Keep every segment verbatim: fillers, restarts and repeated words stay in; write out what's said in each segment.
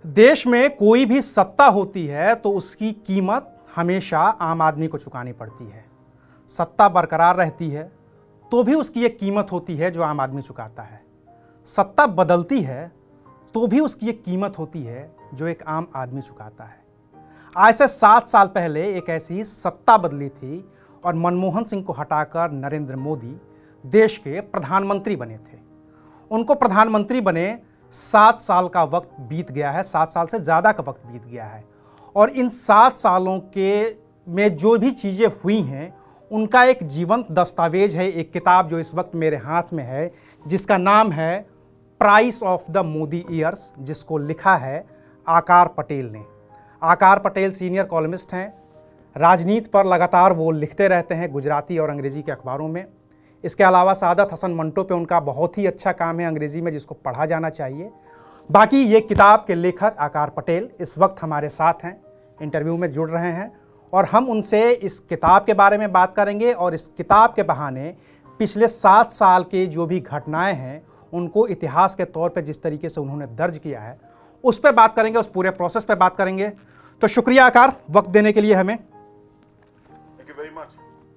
देश में कोई भी सत्ता होती है तो उसकी कीमत हमेशा आम आदमी को चुकानी पड़ती है। सत्ता बरकरार रहती है तो भी उसकी एक कीमत होती है जो आम आदमी चुकाता है। सत्ता बदलती है तो भी उसकी एक कीमत होती है जो एक आम आदमी चुकाता है। आज से सात साल पहले एक ऐसी सत्ता बदली थी और मनमोहन सिंह को हटाकर नरेंद्र मोदी देश के प्रधानमंत्री बने थे। उनको प्रधानमंत्री बने सात साल का वक्त बीत गया है, सात साल से ज़्यादा का वक्त बीत गया है और इन सात सालों के में जो भी चीज़ें हुई हैं उनका एक जीवंत दस्तावेज है। एक किताब जो इस वक्त मेरे हाथ में है जिसका नाम है price of the Modi years, जिसको लिखा है आकार पटेल ने। आकार पटेल सीनियर कॉलमिस्ट हैं, राजनीति पर लगातार वो लिखते रहते हैं गुजराती और अंग्रेज़ी के अखबारों में। इसके अलावा सादत हसन मंटो पे उनका बहुत ही अच्छा काम है अंग्रेज़ी में, जिसको पढ़ा जाना चाहिए। बाकी ये किताब के लेखक आकार पटेल इस वक्त हमारे साथ हैं, इंटरव्यू में जुड़ रहे हैं और हम उनसे इस किताब के बारे में बात करेंगे और इस किताब के बहाने पिछले सात साल के जो भी घटनाएं हैं उनको इतिहास के तौर पे जिस तरीके से उन्होंने दर्ज किया है उस पर बात करेंगे, उस पूरे प्रोसेस पे बात करेंगे। तो शुक्रिया आकार, वक्त देने के लिए हमें। Thank you very much.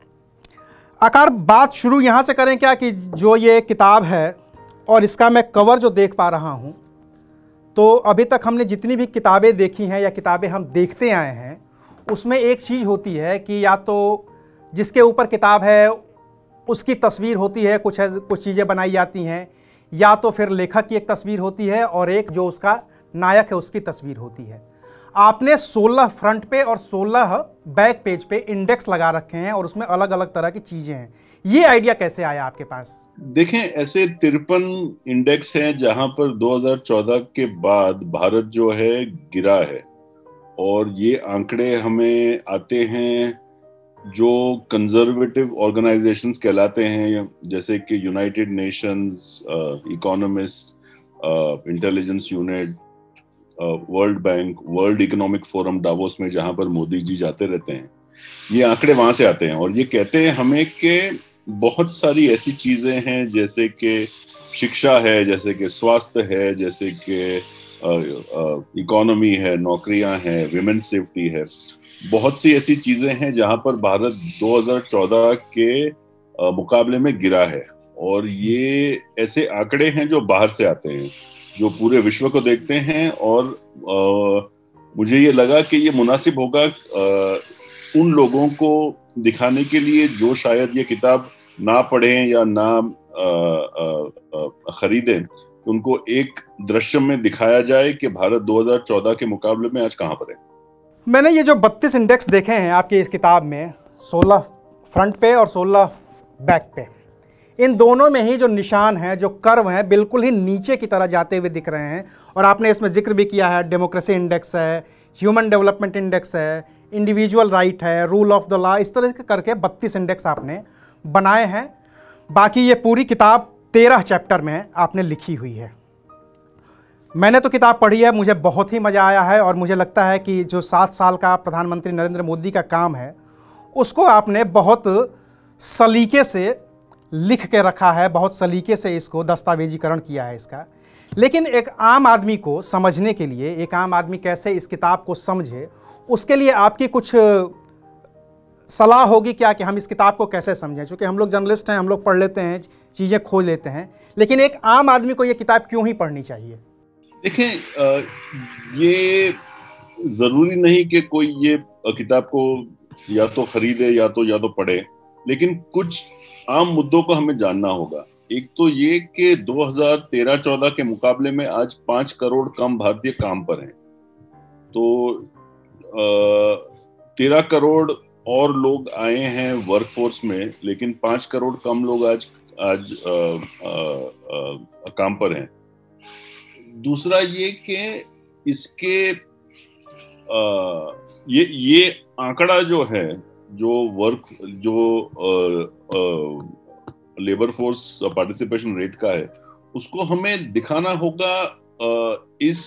Aakar, बात शुरू यहाँ से करें क्या कि जो ये किताब है और इसका मैं कवर जो देख पा रहा हूँ, तो अभी तक हमने जितनी भी किताबें देखी हैं या किताबें हम देखते आए हैं उसमें एक चीज़ होती है कि या तो जिसके ऊपर किताब है उसकी तस्वीर होती है, कुछ है कुछ चीज़ें बनाई जाती हैं, या तो फिर लेखक की एक तस्वीर होती है और एक जो उसका नायक है उसकी तस्वीर होती है। आपने सोलह फ्रंट पे और सोलह बैक पेज पे इंडेक्स लगा रखे हैं और उसमें अलग अलग तरह की चीज़ें हैं। ये आइडिया कैसे आया आपके पास? देखें, ऐसे तिरपन इंडेक्स हैं जहां पर दो हज़ार चौदह के बाद भारत जो है गिरा है और ये आंकड़े हमें आते हैं जो कंजर्वेटिव ऑर्गेनाइजेशंस कहलाते हैं, जैसे कि United Nations, economist, intelligence unit, World Bank, World Economic Forum Davos में जहां पर मोदी जी जाते रहते हैं। ये आंकड़े वहां से आते हैं और ये कहते हैं हमें कि बहुत सारी ऐसी चीजें हैं जैसे कि शिक्षा है, जैसे कि स्वास्थ्य है, जैसे कि इकोनॉमी है, नौकरियां हैं, विमेन सेफ्टी है, बहुत सी ऐसी चीजें हैं जहां पर भारत दो हज़ार चौदह के आ, मुकाबले में गिरा है। और ये ऐसे आंकड़े हैं जो बाहर से आते हैं, जो पूरे विश्व को देखते हैं और आ, मुझे ये लगा कि ये मुनासिब होगा आ, उन लोगों को दिखाने के लिए जो शायद ये किताब ना पढ़ें या ना आ, आ, आ, खरीदें, तो उनको एक दृश्य में दिखाया जाए कि भारत दो हज़ार चौदह के मुकाबले में आज कहाँ पर है। मैंने ये जो बत्तीस इंडेक्स देखे हैं आपकी इस किताब में, सोलह फ्रंट पे और सोलह बैक पे, इन दोनों में ही जो निशान हैं, जो कर्व हैं, बिल्कुल ही नीचे की तरह जाते हुए दिख रहे हैं। और आपने इसमें जिक्र भी किया है, डेमोक्रेसी इंडेक्स है, ह्यूमन डेवलपमेंट इंडेक्स है, इंडिविजुअल राइट है, रूल ऑफ द लॉ, इस तरह से करके बत्तीस इंडेक्स आपने बनाए हैं। बाकी ये पूरी किताब तेरह चैप्टर में आपने लिखी हुई है। मैंने तो किताब पढ़ी है, मुझे बहुत ही मज़ा आया है और मुझे लगता है कि जो सात साल का प्रधानमंत्री नरेंद्र मोदी का काम है उसको आपने बहुत सलीके से लिख के रखा है, बहुत सलीके से इसको दस्तावेजीकरण किया है इसका। लेकिन एक आम आदमी को समझने के लिए, एक आम आदमी कैसे इस किताब को समझे, उसके लिए आपकी कुछ सलाह होगी क्या कि हम इस किताब को कैसे समझें? क्योंकि हम लोग जर्नलिस्ट हैं, हम लोग पढ़ लेते हैं, चीज़ें खोज लेते हैं, लेकिन एक आम आदमी को ये किताब क्यों ही पढ़नी चाहिए? देखें, ये ज़रूरी नहीं कि कोई ये किताब को या तो खरीदे या तो या तो पढ़े, लेकिन कुछ आम मुद्दों को हमें जानना होगा। एक तो ये कि दो हज़ार तेरह चौदह के मुकाबले में आज पाँच करोड़ कम भारतीय काम पर हैं। तो तेरह करोड़ और लोग आए हैं वर्कफोर्स में, लेकिन पाँच करोड़ कम लोग आज आज आ, आ, आ, काम पर हैं। दूसरा ये कि इसके आ, ये ये आंकड़ा जो है, जो वर्क जो आ, आ, लेबर फोर्स पार्टिसिपेशन रेट का है, उसको हमें दिखाना होगा आ, इस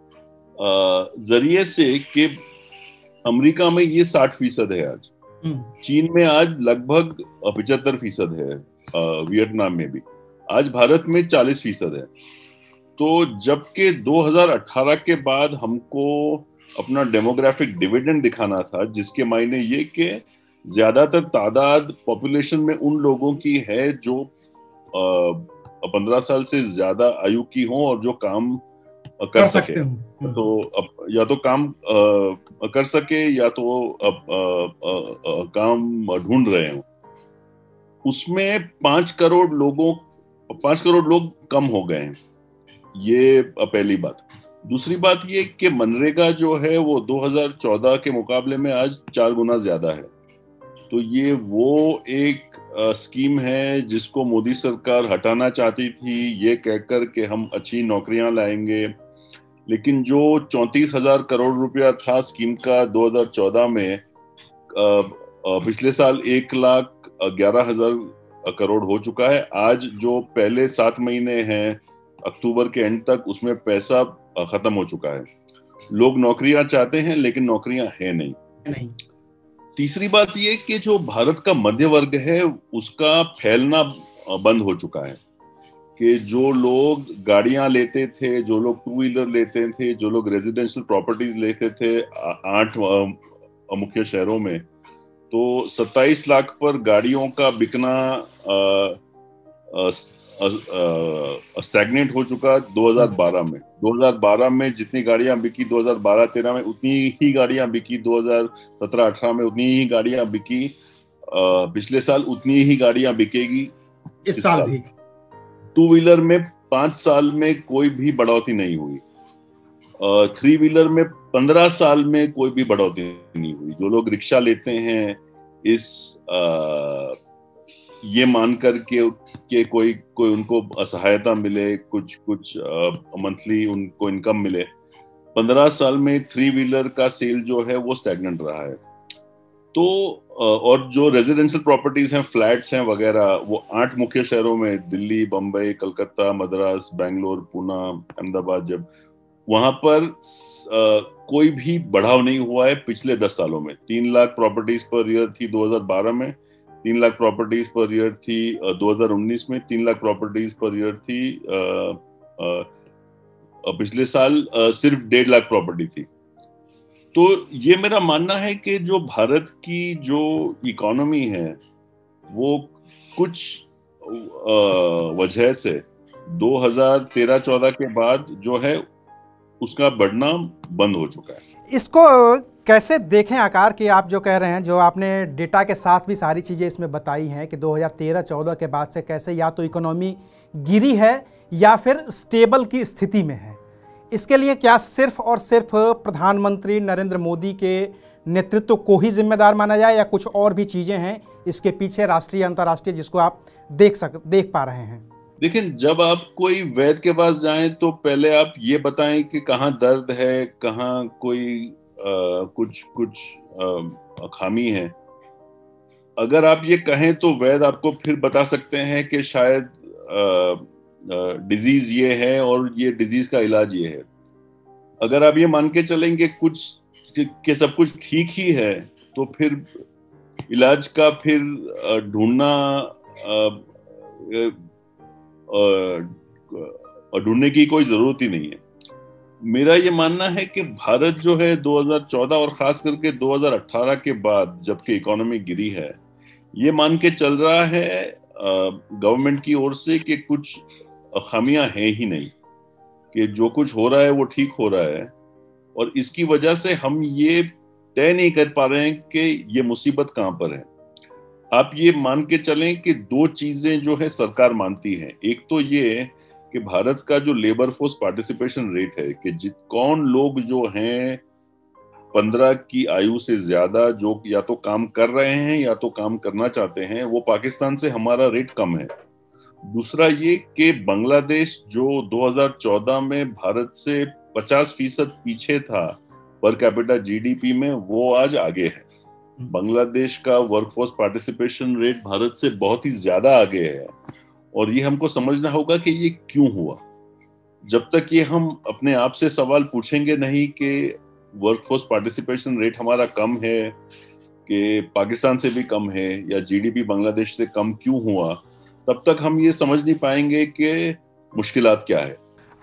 जरिए से कि अमेरिका में ये साठ फीसद है आज, चीन में आज लगभग पिचहत्तर फीसद है, वियतनाम में भी आज, भारत में चालीस फीसद है। तो जबकि दो हज़ार अठारह के बाद हमको अपना डेमोग्राफिक डिविडेंड दिखाना था, जिसके मायने ये कि ज्यादातर तादाद पॉपुलेशन में उन लोगों की है जो पंद्रह साल से ज्यादा आयु की हो और जो काम कर, कर सके। तो अब या तो काम आ, कर सके या तो अब आ, आ, आ, काम ढूंढ रहे हो। उसमें पांच करोड़ लोगों पांच करोड़ लोग कम हो गए हैं, ये पहली बात। दूसरी बात ये कि मनरेगा जो है वो दो हज़ार चौदह के मुकाबले में आज चार गुना ज्यादा है। तो ये वो एक आ, स्कीम है जिसको मोदी सरकार हटाना चाहती थी, ये कहकर कि हम अच्छी नौकरियां लाएंगे। लेकिन जो चौंतीस हजार करोड़ रुपया था स्कीम का दो हज़ार चौदह में, आ, आ, पिछले साल एक लाख ग्यारह हजार करोड़ हो चुका है। आज जो पहले सात महीने हैं अक्टूबर के एंड तक, उसमें पैसा खत्म हो चुका है। लोग नौकरियां चाहते हैं लेकिन नौकरियां है नहीं नहीं तीसरी बात ये कि जो भारत का मध्य वर्ग है उसका फैलना बंद हो चुका है। कि जो लोग गाड़ियां लेते थे, जो लोग टू व्हीलर लेते थे, जो लोग रेजिडेंशियल प्रॉपर्टीज लेते थे आठ मुख्य शहरों में, तो सत्ताईस लाख पर गाड़ियों का बिकना स्टैग्नेट हो चुका दो हज़ार बारह में। दो हज़ार बारह में जितनी गाड़ियां बिकी दो हज़ार बारह तेरह में उतनी ही गाड़ियां बिकी, दो हज़ार सत्रह अठारह में उतनी ही गाड़ियां बिकी, पिछले साल उतनी ही गाड़ियां बिकेगी इस, इस साल, साल भी। टू व्हीलर में पांच साल में कोई भी बढ़ोतरी नहीं हुई, थ्री व्हीलर में पंद्रह साल में कोई भी बढ़ोतरी नहीं हुई। जो लोग रिक्शा लेते हैं इस आ, ये मानकर के, के कोई कोई उनको सहायता मिले, कुछ कुछ मंथली उनको इनकम मिले, पंद्रह साल में थ्री व्हीलर का सेल जो है वो स्टैग्नेंट रहा है। तो और जो रेजिडेंशियल प्रॉपर्टीज हैं, फ्लैट्स हैं वगैरह, वो आठ मुख्य शहरों में, दिल्ली, बम्बई, कलकत्ता, मद्रास, बेंगलोर, पुणे, अहमदाबाद, जब वहां पर आ, कोई भी बढ़ाव नहीं हुआ है पिछले दस सालों में। तीन लाख प्रॉपर्टीज पर ईयर थी दो हज़ार बारह में, तीन लाख प्रॉपर्टीज पर ईयर थी दो हज़ार उन्नीस में, तीन लाख प्रॉपर्टीज पर ईयर थी आ, आ, पिछले साल आ, सिर्फ डेढ़ लाख प्रॉपर्टी थी। तो ये मेरा मानना है कि जो भारत की जो इकोनॉमी है वो कुछ वजह से दो हज़ार तेरह चौदह के बाद जो है उसका बढ़ना बंद हो चुका है। इसको कैसे देखें आकार कि आप जो कह रहे हैं, जो आपने डेटा के साथ भी सारी चीज़ें इसमें बताई हैं कि दो हज़ार तेरह चौदह के बाद से कैसे या तो इकोनॉमी गिरी है या फिर स्टेबल की स्थिति में है। इसके लिए क्या सिर्फ और सिर्फ प्रधानमंत्री नरेंद्र मोदी के नेतृत्व को ही जिम्मेदार माना जाए या कुछ और भी चीज़ें हैं इसके पीछे, राष्ट्रीय अंतर्राष्ट्रीय, जिसको आप देख सक देख पा रहे हैं? लेकिन जब आप कोई वैद्य के पास जाएं तो पहले आप ये बताएं कि कहाँ दर्द है, कहाँ कोई आ, कुछ कुछ आ, खामी है। अगर आप ये कहें तो वैद्य आपको फिर बता सकते हैं कि शायद डिजीज ये है और ये डिजीज का इलाज ये है। अगर आप ये मान के चलेंगे कुछ कि सब कुछ ठीक ही है तो फिर इलाज का फिर ढूंढना ढूंढने की कोई जरूरत ही नहीं है। मेरा ये मानना है कि भारत जो है दो हज़ार चौदह और खास करके दो हज़ार अठारह के बाद जबकि इकोनॉमी गिरी है, ये मान के चल रहा है गवर्नमेंट की ओर से कि कुछ खामियां हैं ही नहीं, कि जो कुछ हो रहा है वो ठीक हो रहा है। और इसकी वजह से हम ये तय नहीं कर पा रहे हैं कि ये मुसीबत कहां पर है। आप ये मान के चलें कि दो चीजें जो है सरकार मानती है। एक तो ये कि भारत का जो लेबर फोर्स पार्टिसिपेशन रेट है, कि जित कौन लोग जो हैं पंद्रह की आयु से ज्यादा जो या तो काम कर रहे हैं या तो काम करना चाहते हैं, वो पाकिस्तान से हमारा रेट कम है। दूसरा ये कि बांग्लादेश जो दो हज़ार चौदह में भारत से पचास फीसद पीछे था पर कैपिटा जीडीपी में, वो आज आगे है। बांग्लादेश का वर्कफोर्स पार्टिसिपेशन रेट भारत से बहुत ही ज्यादा आगे है और ये हमको समझना होगा कि ये क्यों हुआ। जब तक ये हम अपने आप से सवाल पूछेंगे नहीं कि वर्कफोर्स पार्टिसिपेशन रेट हमारा कम है, कि पाकिस्तान से भी कम है, या जीडीपी बांग्लादेश से कम क्यों हुआ, तब तक हम ये समझ नहीं पाएंगे कि मुश्किलात क्या है।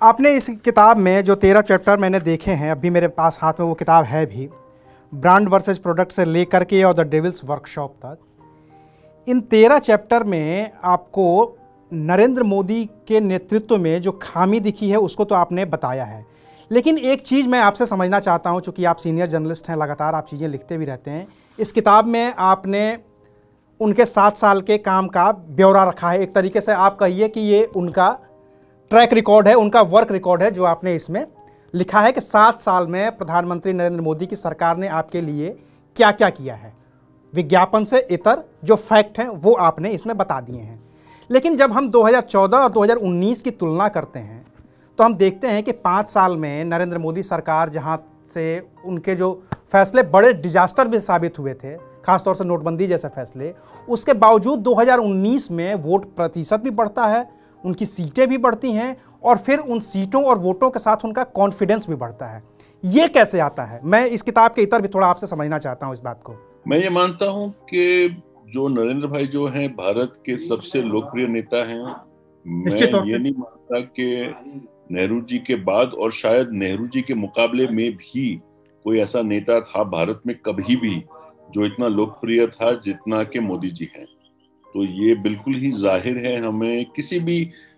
आपने इस किताब में जो तेरह चैप्टर मैंने देखे हैं, अभी मेरे पास हाथ में वो किताब है भी, ब्रांड वर्सेस प्रोडक्ट से लेकर के और द डेविल्स वर्कशॉप तक, इन तेरह चैप्टर में आपको नरेंद्र मोदी के नेतृत्व में जो खामी दिखी है उसको तो आपने बताया है। लेकिन एक चीज़ मैं आपसे समझना चाहता हूं, चूँकि आप सीनियर जर्नलिस्ट हैं, लगातार आप चीज़ें लिखते भी रहते हैं। इस किताब में आपने उनके सात साल के काम का ब्यौरा रखा है। एक तरीके से आप कहिए कि ये उनका ट्रैक रिकॉर्ड है, उनका वर्क रिकॉर्ड है जो आपने इसमें लिखा है कि सात साल में प्रधानमंत्री नरेंद्र मोदी की सरकार ने आपके लिए क्या क्या किया है। विज्ञापन से इतर जो फैक्ट हैं वो आपने इसमें बता दिए हैं। लेकिन जब हम दो हज़ार चौदह और दो हज़ार उन्नीस की तुलना करते हैं तो हम देखते हैं कि पाँच साल में नरेंद्र मोदी सरकार, जहां से उनके जो फैसले बड़े डिजास्टर भी साबित हुए थे, खासतौर से नोटबंदी जैसे फैसले, उसके बावजूद दो हज़ार उन्नीस में वोट प्रतिशत भी बढ़ता है, उनकी सीटें भी बढ़ती हैं और फिर उन सीटों और वोटों के साथ उनका कॉन्फिडेंस भी बढ़ता है। ये कैसे आता है? मैं इस किताब के इतर भी थोड़ा आपसे समझना चाहता हूं इस बात को। मैं ये मानता हूं कि जो नरेंद्र भाई जो हैं भारत के सबसे लोकप्रिय नेता हैं। मैं ये नहीं मानता कि नेहरू जी के बाद और शायद नेहरू जी के मुकाबले में भी कोई ऐसा नेता था भारत में कभी भी जो इतना लोकप्रिय था जितना कि मोदी जी हैं। तो ये बिल्कुल ही जाहिर है। हमें किसी भी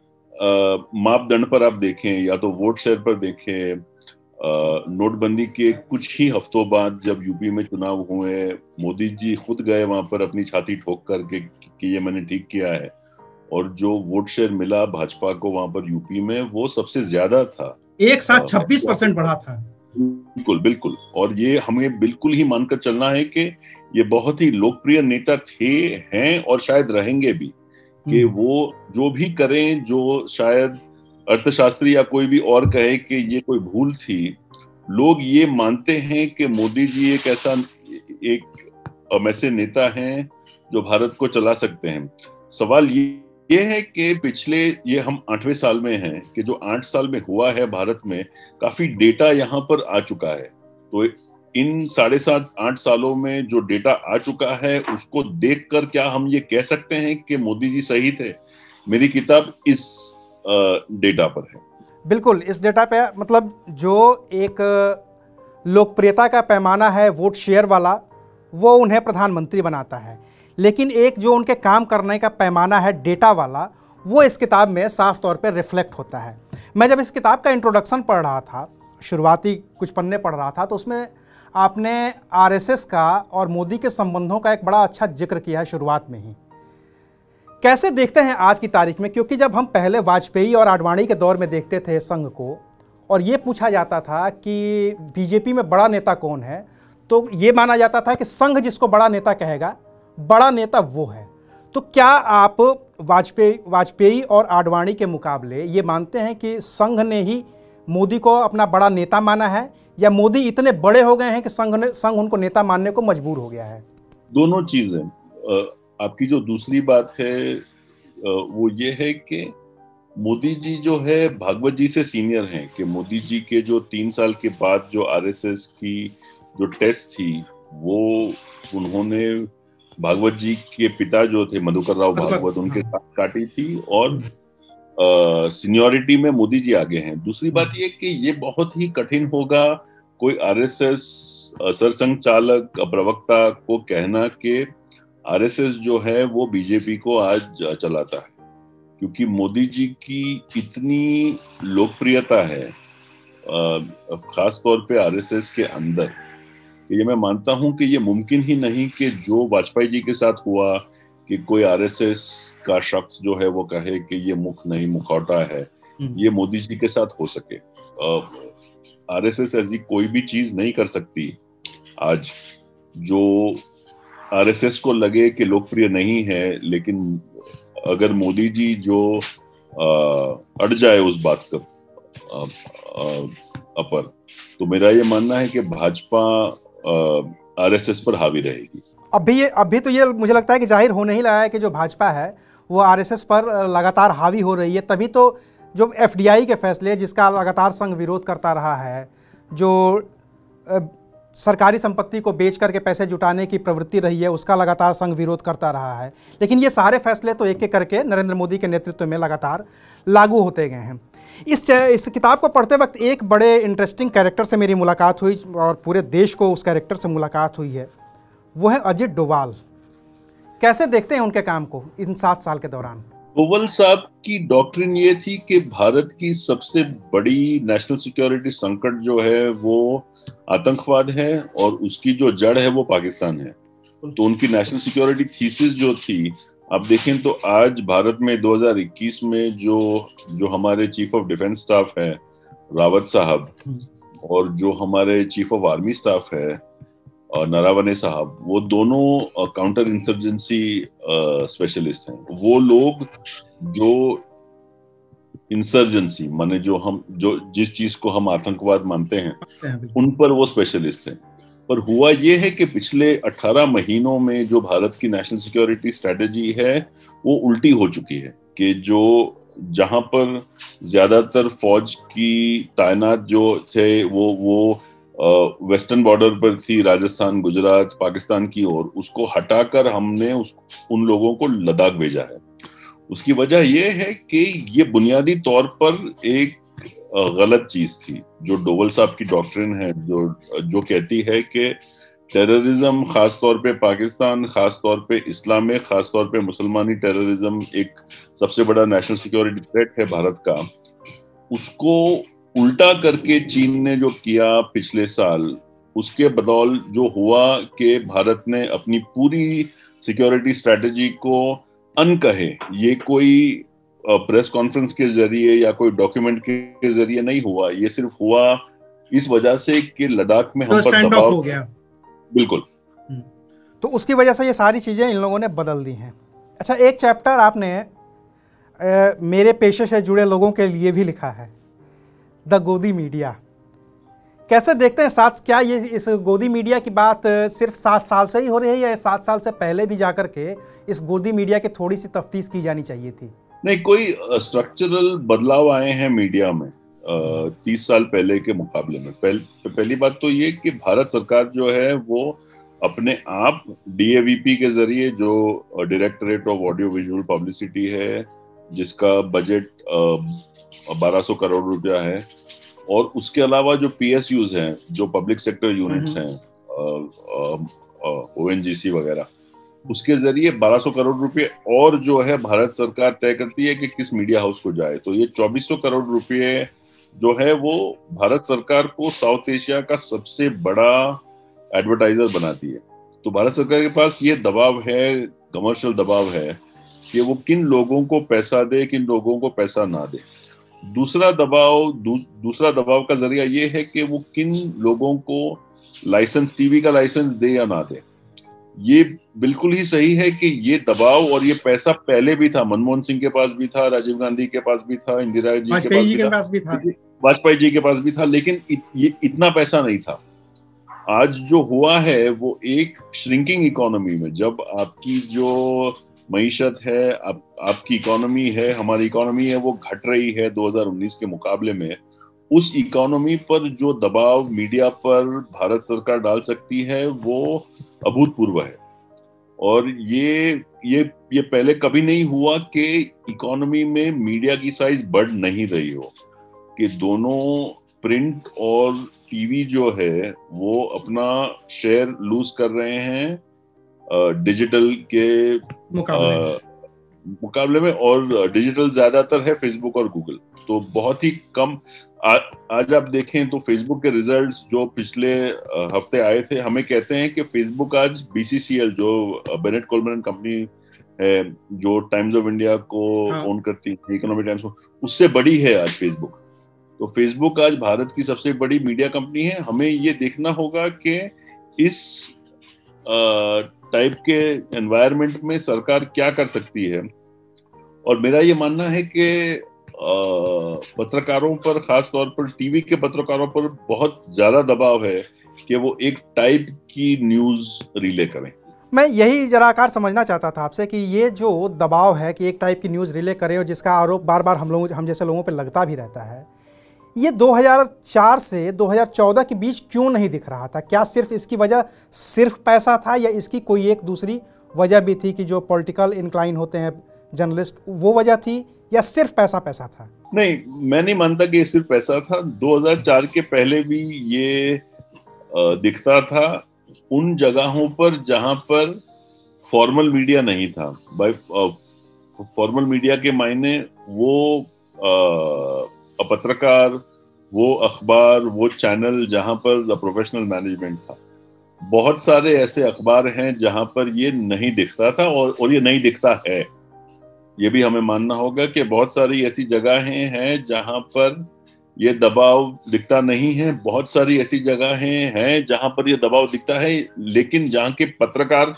मापदंड पर आप देखें, या तो वोट शेयर पर देखें, नोटबंदी के कुछ ही हफ्तों बाद जब यूपी में चुनाव हुए, मोदी जी खुद गए वहां पर अपनी छाती ठोक करके कि ये मैंने ठीक किया है, और जो वोट शेयर मिला भाजपा को वहां पर यूपी में वो सबसे ज्यादा था। एक साथ छब्बीस परसेंट बढ़ा था। बिल्कुल बिल्कुल। और ये हमें बिल्कुल ही मानकर चलना है कि ये बहुत ही लोकप्रिय नेता थे, हैं और शायद रहेंगे भी, कि वो जो भी करें, जो शायद अर्थशास्त्री या कोई भी और कहे कि ये कोई भूल थी, लोग ये मानते हैं कि मोदी जी एक ऐसा एक ऐसे नेता हैं जो भारत को चला सकते हैं। सवाल ये ये है कि पिछले ये हम आठवें साल में हैं कि जो आठ साल में हुआ है भारत में काफी डेटा यहाँ पर आ चुका है। तो इन साढ़े सात आठ सालों में जो डेटा आ चुका है उसको देखकर क्या हम ये कह सकते हैं कि मोदी जी सही थे? मेरी किताब इस डेटा पर है। बिल्कुल, इस डेटा पे मतलब जो एक लोकप्रियता का पैमाना है वोट शेयर वाला, वो उन्हें प्रधानमंत्री बनाता है। लेकिन एक जो उनके काम करने का पैमाना है डेटा वाला, वो इस किताब में साफ तौर पे रिफ्लेक्ट होता है। मैं जब इस किताब का इंट्रोडक्शन पढ़ रहा था, शुरुआती कुछ पन्ने पढ़ रहा था, तो उसमें आपने आरएसएस का और मोदी के संबंधों का एक बड़ा अच्छा जिक्र किया है शुरुआत में ही। कैसे देखते हैं आज की तारीख में? क्योंकि जब हम पहले वाजपेयी और आडवाणी के दौर में देखते थे संघ को, और ये पूछा जाता था कि बीजेपी में बड़ा नेता कौन है, तो ये माना जाता था कि संघ जिसको बड़ा नेता कहेगा, बड़ा नेता वो है। तो क्या आप वाजपेयी वाजपेयी और आडवाणी के मुकाबले ये मानते हैं कि संघ ने ही मोदी को अपना बड़ा नेता माना है, या मोदी इतने बड़े हो गए हैं कि संघ ने संघ उनको नेता मानने को मजबूर हो गया है? दोनों चीजें। आपकी जो दूसरी बात है वो ये है कि मोदी जी जो है भागवत जी से सीनियर हैं, कि मोदी जी के जो तीन साल के बाद जो आरएसएस की जो टेस्ट थी वो उन्होंने भागवत जी के पिता जो थे मधुकर राव भागवत, उनके साथ काटी थी, और सीनियरिटी में मोदी जी आगे हैं। दूसरी बात ये कि ये बहुत ही कठिन होगा कोई आरएसएस सरसंघ चालक प्रवक्ता को कहना कि आरएसएस जो है वो बीजेपी को आज चलाता है, क्योंकि मोदी जी की इतनी लोकप्रियता है खास तौर पे आरएसएस के अंदर, कि ये मैं मानता हूं कि ये मुमकिन ही नहीं कि जो वाजपेयी जी के साथ हुआ कि कोई आरएसएस का शख्स जो है वो कहे कि ये मुख नहीं मुखौटा है, ये मोदी जी के साथ हो सके। आरएसएस ऐसी कोई भी चीज नहीं कर सकती आज जो आरएसएस को लगे कि लोकप्रिय नहीं है, लेकिन अगर मोदी जी जो अड़ जाए उस बात का अपर, तो मेरा ये मानना है कि भाजपा आरएसएस पर हावी रहेगी। अभी ये अभी तो ये मुझे लगता है कि जाहिर होने ही लगा है कि जो भाजपा है वो आरएसएस पर लगातार हावी हो रही है। तभी तो जो एफडीआई के फैसले, जिसका लगातार संघ विरोध करता रहा है, जो सरकारी संपत्ति को बेच करके पैसे जुटाने की प्रवृत्ति रही है, उसका लगातार संघ विरोध करता रहा है। लेकिन ये सारे फैसले तो एक एक करके नरेंद्र मोदी के नेतृत्व में लगातार लागू होते गए हैं। इस इस किताब को पढ़ते वक्त एक बड़े इंटरेस्टिंग कैरेक्टर से मेरी मुलाकात हुई और पूरे देश को उस कैरेक्टर से मुलाकात हुई है, वो है अजित डोभाल। कैसे देखते हैं उनके काम को इन सात साल के दौरान? डोभाल साहब की डॉक्ट्रिन ये थी कि भारत की सबसे बड़ी नेशनल सिक्योरिटी संकट जो है वो आतंकवाद है और उसकी जो जड़ है वो पाकिस्तान है। तो उनकी नेशनल सिक्योरिटी थीसिस जो थी, आप देखें तो आज भारत में दो हज़ार इक्कीस में जो जो हमारे चीफ ऑफ डिफेंस स्टाफ है रावत साहब और जो हमारे चीफ ऑफ आर्मी स्टाफ है नरावने साहब, वो दोनों काउंटर इंसर्जेंसी स्पेशलिस्ट हैं। वो लोग जो इंसर्जेंसी माने जो हम जो जिस चीज को हम आतंकवाद मानते हैं उन पर वो स्पेशलिस्ट हैं। पर हुआ ये है कि पिछले अठारह महीनों में जो भारत की नेशनल सिक्योरिटी स्ट्रेटेजी है वो उल्टी हो चुकी है कि जो जहां पर ज्यादातर फौज की तैनात जो थे वो वो वेस्टर्न बॉर्डर पर थी, राजस्थान, गुजरात, पाकिस्तान की ओर, उसको हटाकर हमने उस उन लोगों को लद्दाख भेजा है। उसकी वजह यह है कि ये बुनियादी तौर पर एक गलत चीज थी। जो डोभाल साहब की डॉक्ट्रिन है जो जो कहती है कि टेररिज्म, खास तौर पे पाकिस्तान, खास तौर पे इस्लामिक, खास तौर पे मुसलमानी टेररिज्म एक सबसे बड़ा नेशनल सिक्योरिटी थ्रेट है भारत का, उसको उल्टा करके चीन ने जो किया पिछले साल, उसके बदौल जो हुआ कि भारत ने अपनी पूरी सिक्योरिटी स्ट्रेटेजी को अनकहे, ये कोई प्रेस कॉन्फ्रेंस के जरिए या कोई डॉक्यूमेंट के जरिए नहीं हुआ, ये सिर्फ हुआ इस वजह से कि लद्दाख में हम पर दबाव हो गया। बिल्कुल। तो उसकी वजह से ये सारी चीजें इन लोगों ने बदल दी हैं। अच्छा, एक चैप्टर आपने आ, मेरे पेशे से जुड़े लोगों के लिए भी लिखा है, द गोदी मीडिया। कैसे देखते हैं साथ, क्या ये इस गोदी मीडिया की बात सिर्फ सात साल से ही हो रही है या सात साल से पहले भी जाकर के इस गोदी मीडिया की थोड़ी सी तफ्तीश की जानी चाहिए थी? नहीं, कोई स्ट्रक्चरल बदलाव आए हैं मीडिया में तीस साल पहले के मुकाबले में। पहल, पहली बात तो ये कि भारत सरकार जो है वो अपने आप डी ए वी पी के जरिए, जो directorate of audio visual publicity है, जिसका बजट बारह सौ करोड़ रुपया है, और उसके अलावा जो पी एस यूज हैं, जो पब्लिक सेक्टर यूनिट्स हैं, ओ एन जी सी वगैरह, उसके जरिए बारह सौ करोड़ रुपए और जो है भारत सरकार तय करती है कि किस मीडिया हाउस को जाए। तो ये चौबीस सौ करोड़ रुपए जो है वो भारत सरकार को साउथ एशिया का सबसे बड़ा एडवर्टाइजर बनाती है। तो भारत सरकार के पास ये दबाव है, कमर्शियल दबाव है कि वो किन लोगों को पैसा दे, किन लोगों को पैसा ना दे। दूसरा दबाव दू, दूसरा दबाव का जरिया ये है कि वो किन लोगों को लाइसेंस, टीवी का लाइसेंस दे या ना दे। ये बिल्कुल ही सही है कि ये दबाव और ये पैसा पहले भी था, मनमोहन सिंह के पास भी था, राजीव गांधी के पास भी था, इंदिरा जी के पास भी था, पास भी था, वाजपेयी जी के पास भी था, लेकिन इत, ये इतना पैसा नहीं था। आज जो हुआ है वो एक श्रिंकिंग इकोनॉमी में, जब आपकी जो मईशत है, आप, आपकी इकोनॉमी है, हमारी इकोनॉमी है, वो घट रही है दो हज़ार उन्नीस के मुकाबले में, उस इकोनॉमी पर जो दबाव मीडिया पर भारत सरकार डाल सकती है वो अभूतपूर्व है। और ये ये ये पहले कभी नहीं हुआ कि इकोनॉमी में मीडिया की साइज बढ़ नहीं रही हो, कि दोनों प्रिंट और टीवी जो है वो अपना शेयर लूज कर रहे हैं डिजिटल के मुकाबले, मुकाबले में, और डिजिटल ज्यादातर है फेसबुक और गूगल। तो बहुत ही कम आ, आज आप देखें तो फेसबुक के रिजल्ट्स जो पिछले हफ्ते आए थे हमें कहते हैं कि फेसबुक आज बी सी सी एल, जो बेनेट कोलमैन कंपनी है जो टाइम्स ऑफ इंडिया को हाँ। ओन करती है, इकोनॉमिक टाइम्स को, उससे बड़ी है आज फेसबुक। तो फेसबुक आज भारत की सबसे बड़ी मीडिया कंपनी है। हमें ये देखना होगा कि इस टाइप के एनवायरनमेंट में सरकार क्या कर सकती है। और मेरा ये मानना है कि पत्रकारों पर, खास तौर पर टीवी के पत्रकारों पर बहुत ज्यादा दबाव है कि वो एक टाइप की न्यूज रिले करें। मैं यही जरा आकार समझना चाहता था आपसे कि ये जो दबाव है कि एक टाइप की न्यूज़ रिले करें, और जिसका आरोप बार बार हम लोग हम जैसे लोगों पर लगता भी रहता है, ये दो हज़ार चार से दो हज़ार चौदह के बीच क्यों नहीं दिख रहा था? क्या सिर्फ इसकी वजह सिर्फ पैसा था या इसकी कोई एक दूसरी वजह भी थी कि जो पॉलिटिकल इंक्लाइन होते हैं जर्नलिस्ट, वो वजह थी या सिर्फ पैसा पैसा था? नहीं, मैं नहीं मानता कि ये सिर्फ पैसा था। दो हज़ार चार के पहले भी ये दिखता था उन जगहों पर जहां पर फॉर्मल मीडिया नहीं था। बाय फॉर्मल मीडिया के मायने वो आ, पत्रकार, वो अखबार, वो चैनल जहां पर प्रोफेशनल मैनेजमेंट था। बहुत सारे ऐसे अखबार हैं जहां पर ये नहीं दिखता था और, और ये नहीं दिखता है। ये भी हमें मानना होगा कि बहुत सारी ऐसी जगहें हैं जहां पर ये दबाव दिखता नहीं है। बहुत सारी ऐसी जगहें हैं जहां पर ये दबाव दिखता है, लेकिन जहां के पत्रकार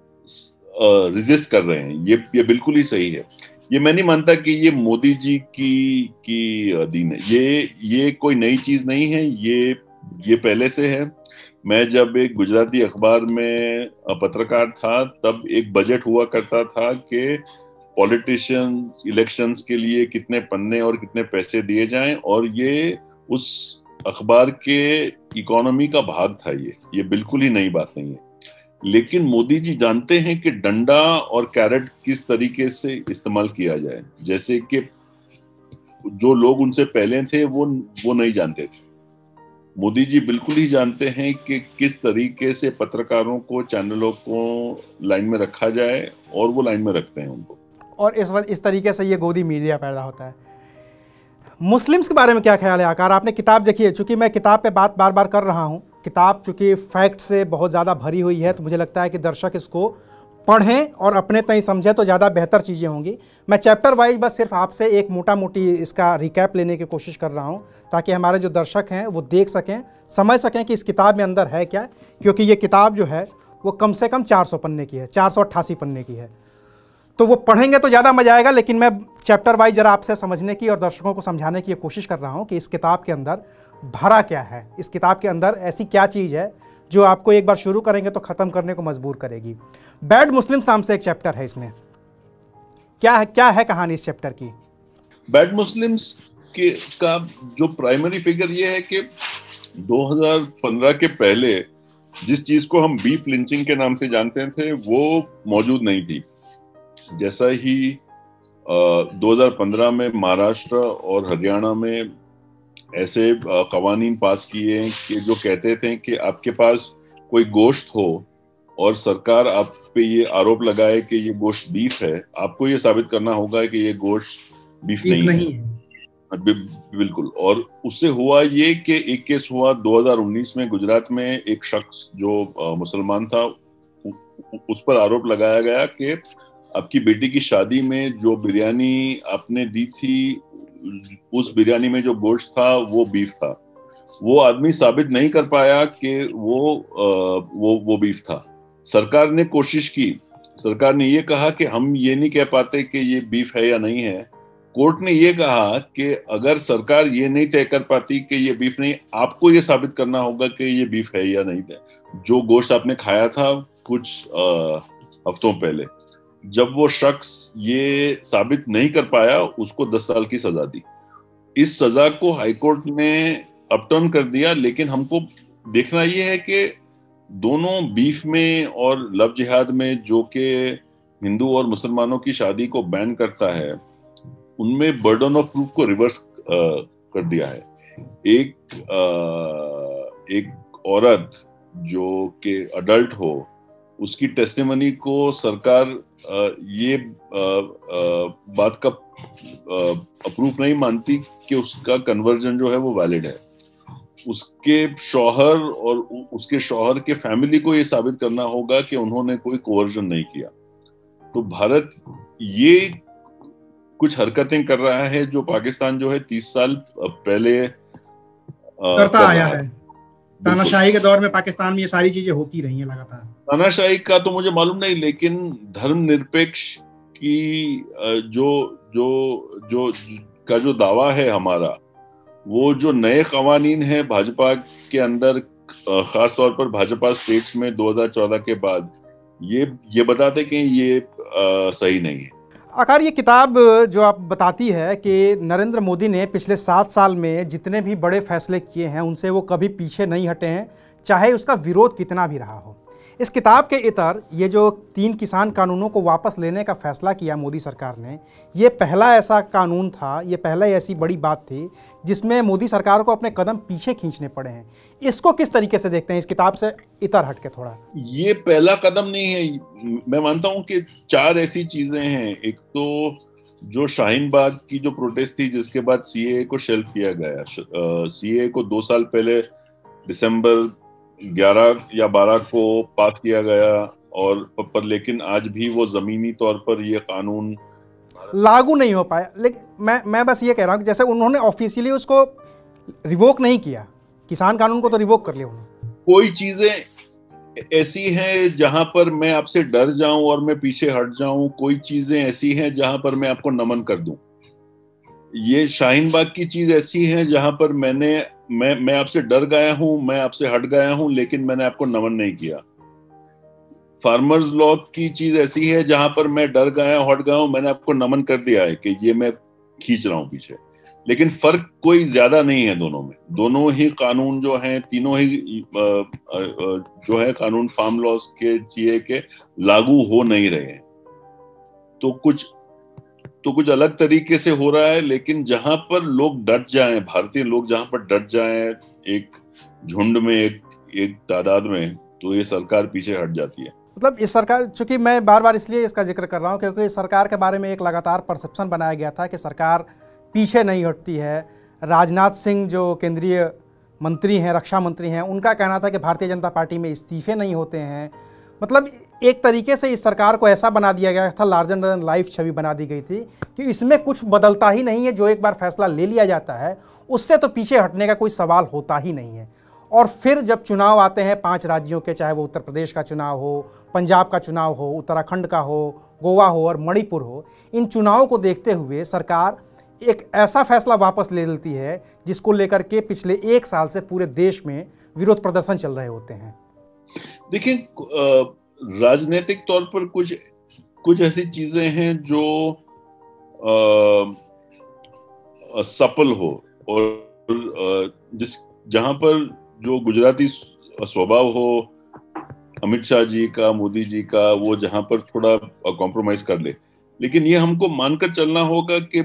रेजिस्ट कर रहे हैं। ये ये बिल्कुल ही सही है। ये मैं नहीं मानता कि ये मोदी जी की की दीन है। ये ये कोई नई चीज नहीं है, ये ये पहले से है। मैं जब एक गुजराती अखबार में पत्रकार था, तब एक बजट हुआ करता था कि पॉलिटिशियंस इलेक्शंस के लिए कितने पन्ने और कितने पैसे दिए जाएं, और ये उस अखबार के इकोनॉमी का भाग था। ये ये बिल्कुल ही नई बात नहीं है। लेकिन मोदी जी जानते हैं कि डंडा और कैरेट किस तरीके से इस्तेमाल किया जाए। जैसे कि जो लोग उनसे पहले थे वो वो नहीं जानते थे। मोदी जी बिल्कुल ही जानते हैं कि किस तरीके से पत्रकारों को, चैनलों को लाइन में रखा जाए, और वो लाइन में रखते हैं उनको। और इस वक्त इस तरीके से ये गोदी मीडिया पैदा होता है। मुस्लिम्स के बारे में क्या ख्याल है आकार? आपने किताब देखी है, चूँकि मैं किताब पे बात बार बार कर रहा हूँ, किताब चूँकि फैक्ट से बहुत ज़्यादा भरी हुई है, तो मुझे लगता है कि दर्शक इसको पढ़ें और अपने तय समझें तो ज़्यादा बेहतर चीज़ें होंगी। मैं चैप्टर वाइज बस सिर्फ आपसे एक मोटा मोटी इसका रिकैप लेने की कोशिश कर रहा हूँ, ताकि हमारे जो दर्शक हैं वो देख सकें, समझ सकें कि इस किताब में अंदर है क्या। क्योंकि ये किताब जो है वो कम से कम चार सौ पन्ने की है, चार सौ अट्ठासी पन्ने की है, तो वो पढ़ेंगे तो ज़्यादा मजा आएगा। लेकिन मैं चैप्टर वाइज ज़रा आपसे समझने की और दर्शकों को समझाने की कोशिश कर रहा हूँ कि इस किताब के अंदर भरा क्या है, इस किताब के अंदर ऐसी क्या चीज़ है जो आपको एक बार शुरू करेंगे तो ख़त्म करने को मजबूर करेगी। बैड मुस्लिम्स नाम से एक चैप्टर है, इसमें क्या है क्या है कहानी इस चैप्टर की? बैड मुस्लिम्स के का जो प्राइमरी फिगर ये है कि दो हज़ार पंद्रह के पहले जिस चीज को हम बीफ लिंचिंग के नाम से जानते थे वो मौजूद नहीं थी। जैसा ही दो हज़ार पंद्रह में महाराष्ट्र और हरियाणा में ऐसे कवानीन पास किए कि जो कहते थे कि आपके पास कोई गोश्त हो और सरकार आप पे ये आरोप लगाए कि ये गोश्त बीफ है, आपको ये साबित करना होगा कि ये गोश्त बीफ नहीं, नहीं है। बिल्कुल। और उससे हुआ ये कि एक केस हुआ दो हज़ार उन्नीस में गुजरात में। एक शख्स जो मुसलमान था, उस पर आरोप लगाया गया कि आपकी बेटी की शादी में जो बिरयानी आपने दी थी, उस बिरयानी में जो गोश्त था वो बीफ था। वो आदमी साबित नहीं कर पाया कि वो आ, वो वो बीफ था। सरकार ने कोशिश की, सरकार ने ये कहा कि हम ये नहीं कह पाते कि ये बीफ है या नहीं है। कोर्ट ने ये कहा कि अगर सरकार ये नहीं तय कर पाती कि ये बीफ नहीं, आपको ये साबित करना होगा कि ये बीफ है या नहीं है, जो गोश्त आपने खाया था कुछ आ, हफ्तों पहले। जब वो शख्स ये साबित नहीं कर पाया, उसको दस साल की सजा दी। इस सजा को हाईकोर्ट ने अपटर्न कर दिया। लेकिन हमको देखना ये है कि दोनों बीफ में और लव जिहाद में, जो कि हिंदू और मुसलमानों की शादी को बैन करता है, उनमें बर्डन ऑफ प्रूफ को रिवर्स कर दिया है। एक आ, एक औरत जो कि अडल्ट हो, उसकी टेस्टिमनी को सरकार आ, ये आ, आ, बात का अप्रूव नहीं मानती कि उसका कन्वर्जन जो है वो वैलिड है। उसके शौहर और उसके शौहर के फैमिली को ये साबित करना होगा कि उन्होंने कोई कोवर्जन नहीं किया। तो भारत ये कुछ हरकतें कर रहा है जो पाकिस्तान जो है तीस साल पहले करता आया है। तानाशाही के दौर में पाकिस्तान में ये सारी चीजें होती रही हैं लगातार। तानाशाही का तो मुझे मालूम नहीं, लेकिन धर्मनिरपेक्ष की जो जो जो का जो दावा है हमारा, वो जो नए कवानीन है भाजपा के अंदर, खास तौर पर भाजपा स्टेट्स में दो हज़ार चौदह के बाद, ये ये बताते कि ये आ, सही नहीं है। आकार, ये किताब जो आप बताती है कि नरेंद्र मोदी ने पिछले सात साल में जितने भी बड़े फैसले किए हैं उनसे वो कभी पीछे नहीं हटे हैं, चाहे उसका विरोध कितना भी रहा हो। इस किताब के इतर ये जो तीन किसान कानूनों को वापस लेने का फैसला किया मोदी सरकार ने, ये पहला ऐसा कानून था, ये पहला ऐसी बड़ी बात थी जिसमें मोदी सरकार को अपने कदम पीछे खींचने पड़े हैं। इसको किस तरीके से देखते हैं, इस किताब से इतर हट के थोड़ा? ये पहला कदम नहीं है। मैं मानता हूं कि चार ऐसी चीजें हैं। एक तो जो शाहीन बाग की जो प्रोटेस्ट थी, जिसके बाद सीएए को शेल्फ किया गया। सीएए को दो साल पहले दिसंबर ग्यारह या बारह को पास किया गया, और पर लेकिन आज भी वो जमीनी तौर पर ये कानून लागू नहीं हो पाया। लेकिन मैं मैं बस ये कह रहा हूँ कि जैसे उन्होंने ऑफिशियली उसको रिवोक नहीं किया, किसान कानून को तो रिवोक कर लिया उन्होंने। कोई चीजें ऐसी हैं जहां पर मैं आपसे डर जाऊं और मैं पीछे हट जाऊं, कोई चीजें ऐसी हैं जहां पर मैं आपको नमन कर दूं। ये शाहीन बाग की चीज ऐसी है जहां पर मैंने मैं मैं आपसे डर गया हूं, मैं आपसे हट गया हूं, लेकिन मैंने आपको नमन नहीं किया। फार्मर्स लॉ की चीज ऐसी है जहां पर मैं डर गया हट गया हूं, मैंने आपको नमन कर दिया है कि ये मैं खींच रहा हूं पीछे। लेकिन फर्क कोई ज्यादा नहीं है दोनों में। दोनों ही कानून जो हैं, तीनों ही जो है कानून फार्म लॉज के सीए के लागू हो नहीं रहे हैं। तो कुछ तो कुछ अलग तरीके से हो रहा है, लेकिन जहां पर लोग डट जाएं, भारतीय लोग जहां पर डट जाएं एक झुंड में, एक एक तादाद में, तो ये सरकार पीछे हट जाती है। मतलब इस सरकार, चूंकि मैं बार बार इसलिए इसका जिक्र कर रहा हूं क्योंकि इस सरकार के बारे में एक लगातार परसेप्शन बनाया गया था कि सरकार पीछे नहीं हटती है। राजनाथ सिंह जो केंद्रीय मंत्री हैं, रक्षा मंत्री हैं, उनका कहना था कि भारतीय जनता पार्टी में इस्तीफे नहीं होते हैं। मतलब एक तरीके से इस सरकार को ऐसा बना दिया गया था, लार्जर देन लाइफ छवि बना दी गई थी कि इसमें कुछ बदलता ही नहीं है। जो एक बार फैसला ले लिया जाता है उससे तो पीछे हटने का कोई सवाल होता ही नहीं है। और फिर जब चुनाव आते हैं पांच राज्यों के, चाहे वो उत्तर प्रदेश का चुनाव हो, पंजाब का चुनाव हो, उत्तराखंड का हो, गोवा हो और मणिपुर हो, इन चुनावों को देखते हुए सरकार एक ऐसा फैसला वापस ले लेती है जिसको लेकर के पिछले एक साल से पूरे देश में विरोध प्रदर्शन चल रहे होते हैं। देखिए, राजनीतिक तौर पर कुछ कुछ ऐसी चीजें हैं जो आ, सफल हो, और जिस जहां पर जो गुजराती स्वभाव हो अमित शाह जी का, मोदी जी का, वो जहां पर थोड़ा कॉम्प्रोमाइज कर ले। लेकिन ये हमको मानकर चलना होगा कि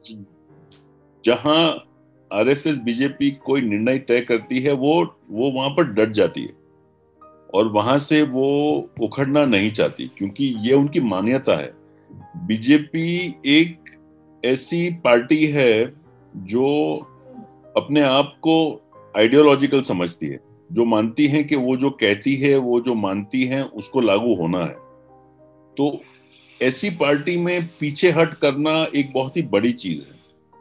जहां आरएसएस बीजेपी कोई निर्णय तय करती है, वो वो वहां पर डट जाती है और वहां से वो उखड़ना नहीं चाहती, क्योंकि ये उनकी मान्यता है। बीजेपी एक ऐसी पार्टी है जो अपने आप को आइडियोलॉजिकल समझती है, जो मानती है कि वो जो कहती है, वो जो मानती है, उसको लागू होना है। तो ऐसी पार्टी में पीछे हट करना एक बहुत ही बड़ी चीज है।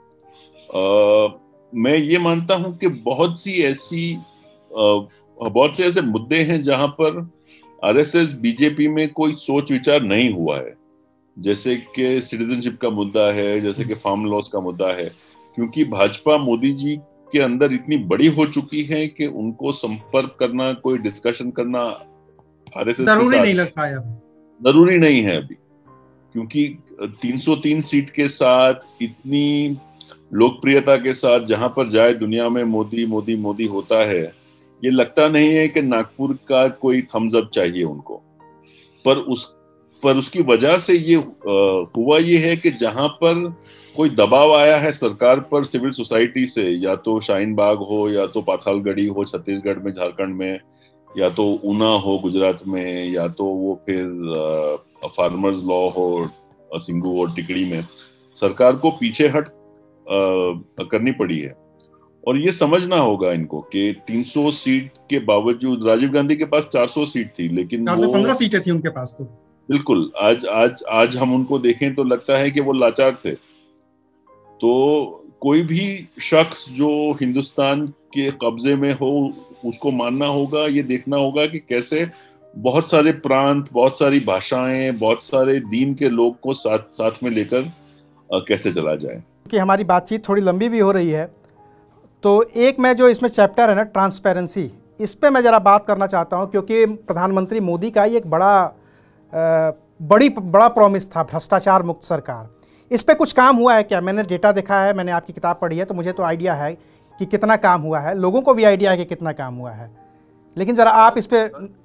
आ, मैं ये मानता हूं कि बहुत सी ऐसी आ, बहुत से ऐसे मुद्दे हैं जहां पर आरएसएस बीजेपी में कोई सोच विचार नहीं हुआ है, जैसे कि सिटीजनशिप का मुद्दा है, जैसे कि फार्म लॉज का मुद्दा है, क्योंकि भाजपा मोदी जी के अंदर इतनी बड़ी हो चुकी है कि उनको संपर्क करना, कोई डिस्कशन करना आरएसएस जरूरी नहीं लगता है, जरूरी नहीं है अभी, क्योंकि तीन सौ तीन सीट के साथ, इतनी लोकप्रियता के साथ, जहां पर जाए दुनिया में मोदी मोदी मोदी होता है, ये लगता नहीं है कि नागपुर का कोई थम्स अप चाहिए उनको। पर उस पर उसकी वजह से ये आ, हुआ ये है कि जहां पर कोई दबाव आया है सरकार पर सिविल सोसाइटी से, या तो शाहीन बाग हो, या तो पाथालगढ़ी हो छत्तीसगढ़ में, झारखंड में, या तो ऊना हो गुजरात में, या तो वो फिर फार्मर्स लॉ हो सिंगू और टिकड़ी में, सरकार को पीछे हट आ, करनी पड़ी है। और ये समझना होगा इनको कि तीन सौ सीट के बावजूद, राजीव गांधी के पास चार सौ सीट थी, लेकिन चार सौ पंद्रह सीटें थी उनके पास। तो बिल्कुल आज आज आज हम उनको देखें तो लगता है कि वो लाचार थे। तो कोई भी शख्स जो हिंदुस्तान के कब्जे में हो, उसको मानना होगा, ये देखना होगा कि कैसे बहुत सारे प्रांत, बहुत सारी भाषाएं, बहुत सारे दीन के लोग को साथ साथ में लेकर कैसे चला जाए। कि हमारी बातचीत थोड़ी लंबी भी हो रही है, तो एक मैं जो इसमें चैप्टर है ना, ट्रांसपेरेंसी, इस पे मैं ज़रा बात करना चाहता हूँ, क्योंकि प्रधानमंत्री मोदी का ये एक बड़ा आ, बड़ी बड़ा प्रॉमिस था, भ्रष्टाचार मुक्त सरकार। इस पे कुछ काम हुआ है क्या? मैंने डेटा देखा है, मैंने आपकी किताब पढ़ी है, तो मुझे तो आइडिया है कि कितना काम हुआ है, लोगों को भी आइडिया है कि कितना काम हुआ है, लेकिन ज़रा आप इस पर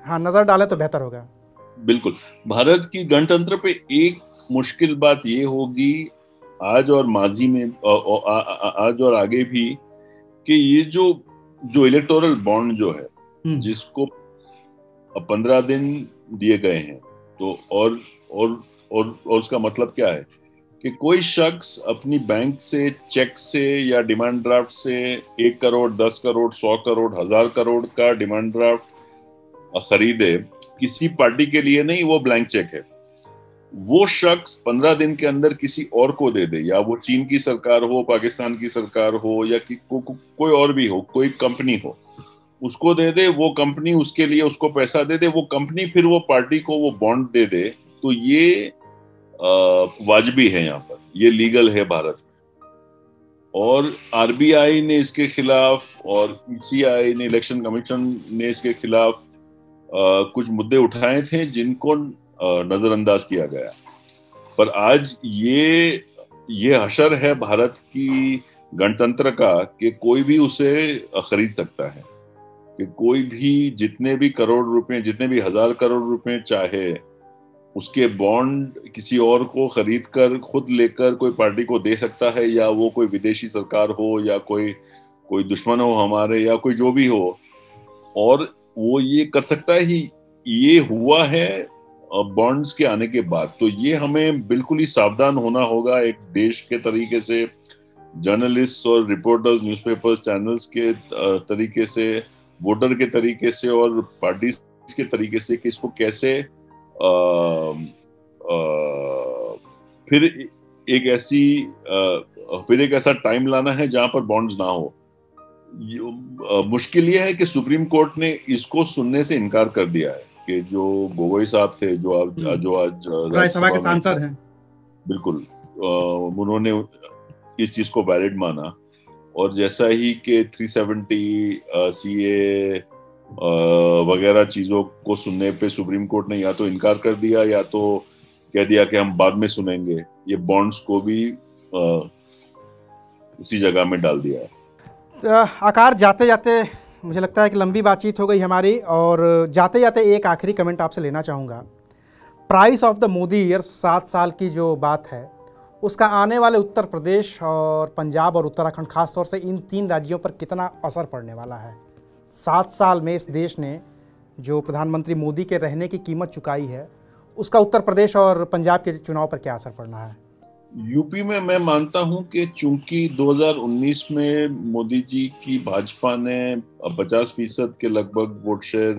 हाँ नज़र डालें तो बेहतर होगा। बिल्कुल, भारत की गणतंत्र पे एक मुश्किल बात ये होगी आज और माजी में आज और आगे भी, कि ये जो जो इलेक्टोरल बॉन्ड जो है, जिसको पंद्रह दिन दिए गए हैं, तो और और और, और उसका मतलब क्या है कि कोई शख्स अपनी बैंक से चेक से या डिमांड ड्राफ्ट से एक करोड़ दस करोड़ सौ करोड़ हजार करोड़ का डिमांड ड्राफ्ट खरीदे, किसी पार्टी के लिए नहीं, वो ब्लैंक चेक है, वो शख्स पंद्रह दिन के अंदर किसी और को दे दे, या वो चीन की सरकार हो, पाकिस्तान की सरकार हो, या कि को, को, कोई और भी हो, कोई कंपनी हो, उसको दे दे, वो कंपनी उसके लिए उसको पैसा दे दे, वो कंपनी फिर वो पार्टी को वो बॉन्ड दे दे, तो ये वाजबी है, यहाँ पर ये लीगल है भारत में। और आरबीआई ने इसके खिलाफ और ईसीआई ने, इलेक्शन कमीशन ने इसके खिलाफ आ, कुछ मुद्दे उठाए थे जिनको नजरअंदाज किया गया, पर आज ये ये हशर है भारत की गणतंत्र का कि कोई भी उसे खरीद सकता है, कि कोई भी जितने भी करोड़ रुपए, जितने भी हजार करोड़ रुपए चाहे, उसके बॉन्ड किसी और को खरीद कर खुद लेकर कोई पार्टी को दे सकता है, या वो कोई विदेशी सरकार हो, या कोई कोई दुश्मन हो हमारे, या कोई जो भी हो, और वो ये कर सकता है ही। ये हुआ है बॉन्ड्स के आने के बाद। तो ये हमें बिल्कुल ही सावधान होना होगा एक देश के तरीके से, जर्नलिस्ट और रिपोर्टर्स, न्यूज़पेपर्स, चैनल्स के तरीके से, वोटर के तरीके से और पार्टी के तरीके से, कि इसको कैसे आ, आ, फिर एक ऐसी आ, फिर एक ऐसा टाइम लाना है जहां पर बॉन्ड्स ना हो। मुश्किल ये है कि सुप्रीम कोर्ट ने इसको सुनने से इनकार कर दिया है, कि जो गोगोई साहब थे, जो आज जो आज राज्यसभा के सांसद हैं, बिल्कुल उन्होंने इस चीज को वैलिड माना, और जैसा ही कि तीन सौ सत्तर सीए वगैरह चीजों को सुनने पे सुप्रीम कोर्ट ने या तो इनकार कर दिया, या तो कह दिया कि हम बाद में सुनेंगे, ये बॉन्ड्स को भी आ, उसी जगह में डाल दिया है। आकार, जाते जाते मुझे लगता है कि लंबी बातचीत हो गई हमारी, और जाते जाते एक आखिरी कमेंट आपसे लेना चाहूँगा। Price of the Modi year, सात साल की जो बात है, उसका आने वाले उत्तर प्रदेश और पंजाब और उत्तराखंड, खास तौर से इन तीन राज्यों पर कितना असर पड़ने वाला है? सात साल में इस देश ने जो प्रधानमंत्री मोदी के रहने की कीमत चुकाई है, उसका उत्तर प्रदेश और पंजाब के चुनाव पर क्या असर पड़ना है? यूपी में मैं मानता हूं कि चूंकि दो हज़ार उन्नीस में मोदी जी की भाजपा ने पचास फीसद के लगभग वोट शेयर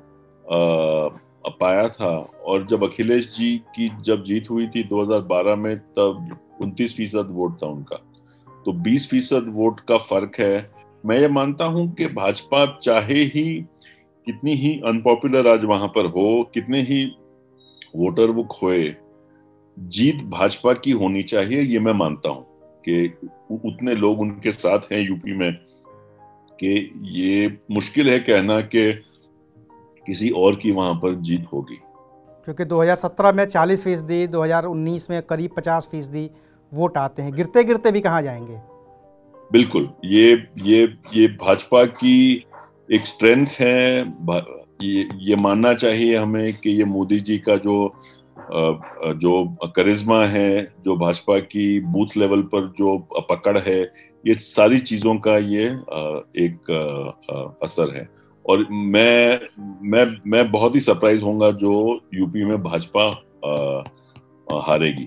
पाया था, और जब अखिलेश जी की जब जीत हुई थी दो हज़ार बारह में, तब उनतीस फीसद वोट था उनका, तो बीस फीसद वोट का फर्क है। मैं ये मानता हूं कि भाजपा चाहे ही कितनी ही अनपॉपुलर आज वहां पर हो, कितने ही वोटर वो खोए, जीत भाजपा की होनी चाहिए। ये मैं मानता हूं कि उतने लोग उनके साथ हैं यूपी में कि ये मुश्किल है कहना कि किसी और की वहां पर जीत होगी, क्योंकि दो हज़ार सत्रह में चालीस फीसदी, दो हज़ार उन्नीस में करीब पचास फीसदी वोट आते हैं, गिरते गिरते भी कहाँ जाएंगे। बिल्कुल, ये ये ये भाजपा की एक स्ट्रेंथ है। ये ये मानना चाहिए हमें कि ये मोदी जी का जो जो करिश्मा है, जो भाजपा की बूथ लेवल पर जो पकड़ है, ये सारी चीजों का ये एक असर है। और मैं मैं मैं बहुत ही सरप्राइज होऊंगा जो यूपी में भाजपा हारेगी।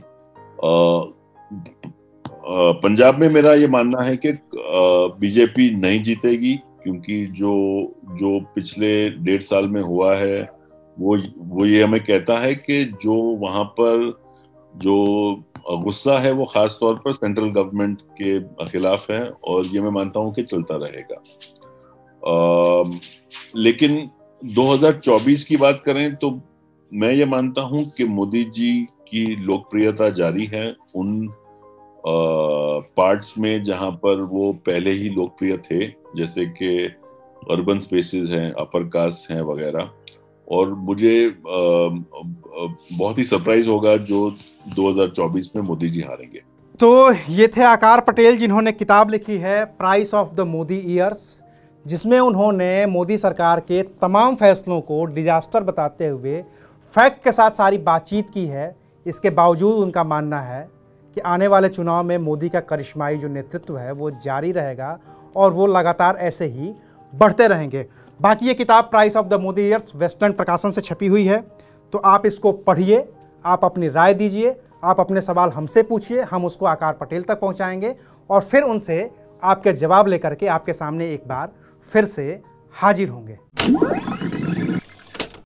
पंजाब में मेरा ये मानना है कि बीजेपी नहीं जीतेगी, क्योंकि जो जो पिछले डेढ़ साल में हुआ है वो वो ये हमें कहता है कि जो वहां पर जो गुस्सा है वो खास तौर पर सेंट्रल गवर्नमेंट के खिलाफ है, और ये मैं मानता हूं कि चलता रहेगा। आ, लेकिन दो हज़ार चौबीस की बात करें तो मैं ये मानता हूं कि मोदी जी की लोकप्रियता जारी है उन पार्ट्स में जहां पर वो पहले ही लोकप्रिय थे, जैसे कि अर्बन स्पेसेस हैं, अपर कास्ट हैं वगैरह। और मुझे आ, आ, बहुत ही सरप्राइज होगा जो दो हज़ार चौबीस में मोदी जी हारेंगे। तो ये थे आकार पटेल, जिन्होंने किताब लिखी है price of the Modi years, जिसमें उन्होंने मोदी सरकार के तमाम फैसलों को डिजास्टर बताते हुए फैक्ट के साथ सारी बातचीत की है। इसके बावजूद उनका मानना है कि आने वाले चुनाव में मोदी का करिश्माई जो नेतृत्व है वो जारी रहेगा और वो लगातार ऐसे ही बढ़ते रहेंगे। बाकी ये किताब price of the Modi years western प्रकाशन से छपी हुई है, तो आप इसको पढ़िए, आप अपनी राय दीजिए, आप अपने सवाल हमसे पूछिए, हम उसको आकार पटेल तक पहुंचाएंगे और फिर उनसे आपके जवाब लेकर के आपके सामने एक बार फिर से हाजिर होंगे।